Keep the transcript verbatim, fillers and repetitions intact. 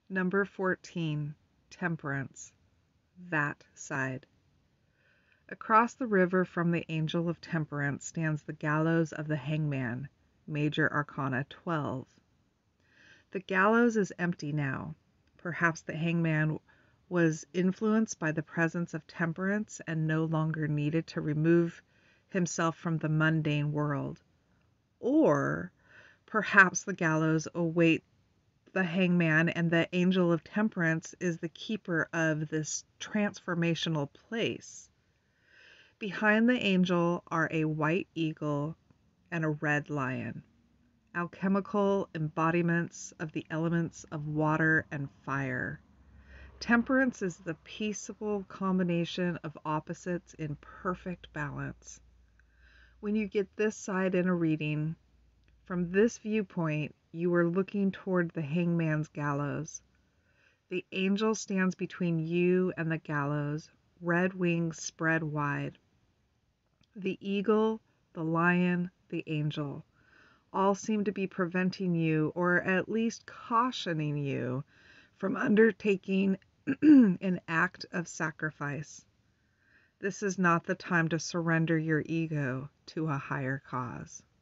Number fourteen, Temperance, that side. Across the river from the Angel of Temperance stands the gallows of the hangman, Major Arcana twelve. The gallows is empty now. Perhaps the hangman was influenced by the presence of Temperance and no longer needed to remove himself from the mundane world. Or perhaps the gallows await the hangman and the Angel of Temperance is the keeper of this transformational place. Behind the angel are a white eagle and a red lion, alchemical embodiments of the elements of water and fire. Temperance is the peaceable combination of opposites in perfect balance. When you get this side in a reading, from this viewpoint, you are looking toward the hangman's gallows. The angel stands between you and the gallows, red wings spread wide. The eagle, the lion, the angel all seem to be preventing you, or at least cautioning you, from undertaking an act of sacrifice. This is not the time to surrender your ego to a higher cause.